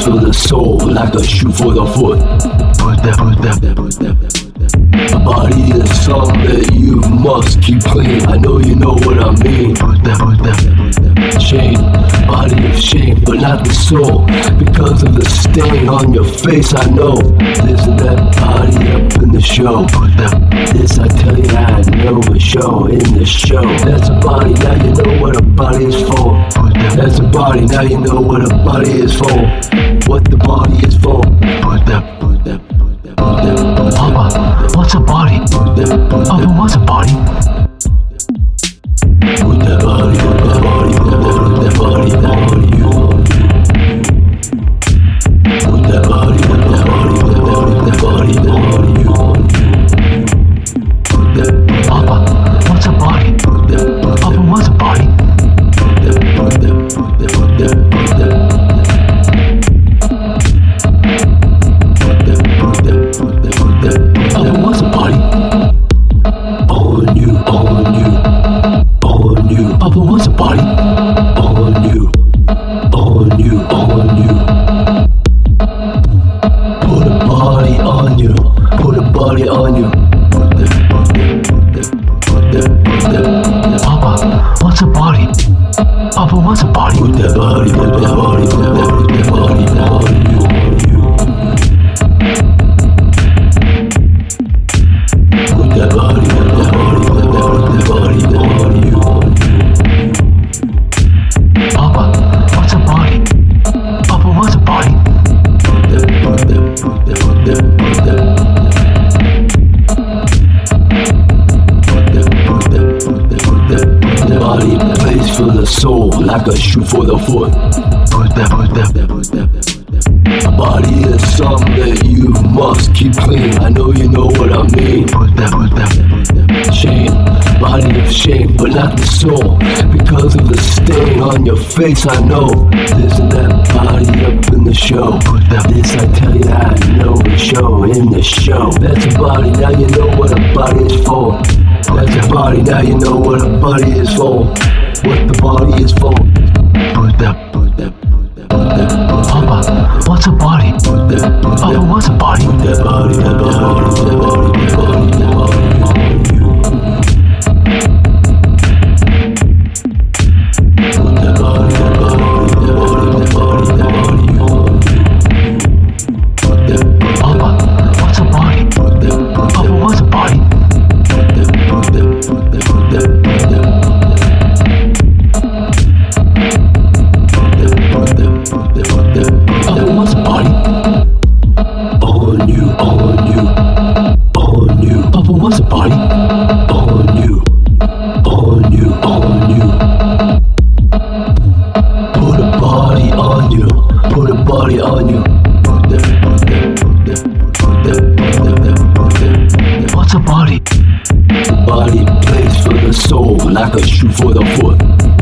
for the soul, like a shoe for the foot. A body is something that you must keep clean. I know you know what I mean. Shame, body of shame, but not the soul. Because of the stain on your face, I know. Isn't that body up in the show? This I tell you, I know a show in the show. That's a body, now you know what a body is for. That's a body, now you know what a body is for. What the body is for. Papa, what's a body? Papa, what's a body? Put that body, put that body, put that body, that body, you. Put that body, put that body, put that body, that body, you. Papa, what's a body? Papa, what's a body? Papa, what's a body? On you, on you, on you. Papa, what's a body? On you, on you, on you. Put a body on you, put a body on you. Papa, what's a body? Papa, what's a body? Put that body, put that body, put that body, that body, on you. Put that body, put that body, put that body, that body, you. Papa, what's a body? Papa, what's a body? The body plays for the soul, like a shoe for the foot. A body is something that you must keep clean. I know you know what I mean. Shame, body of shame, but not the soul. Because of the stain on your face, I know. Isn't that body up in the show? This I tell you, I know the show in the show. That's a body, now you know what a body is for. That's a body, now you know what a body is for. What the body is for. Papa, what's a body? Papa, what's a body? That body, that body, that body, that body, that body, you. Put that body, that body, that body, that body, that body, you. Papa, what's a body? Papa, what's a body? Papa, what's a body? On you, on you, on you. Papa, what's a body? On you, on you, on you. Put a body on you, put a body on you. What's a body? The body plays for the soul, like a shoe for the foot.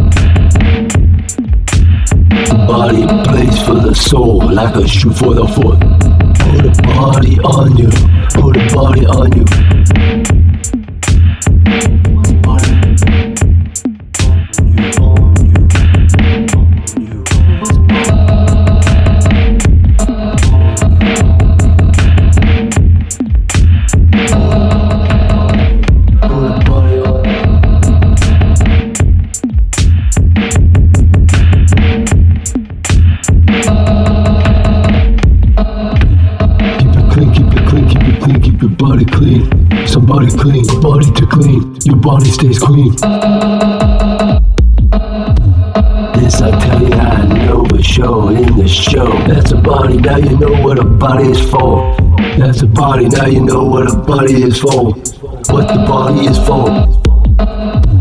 The body plays for the soul, like a shoe for the foot. Put a body on you, put a body on you. Body clean, somebody clean, body to clean, your body stays clean. This I tell you, I know a show in the show. That's a body, now you know what a body is for. That's a body, now you know what a body is for. What the body is for.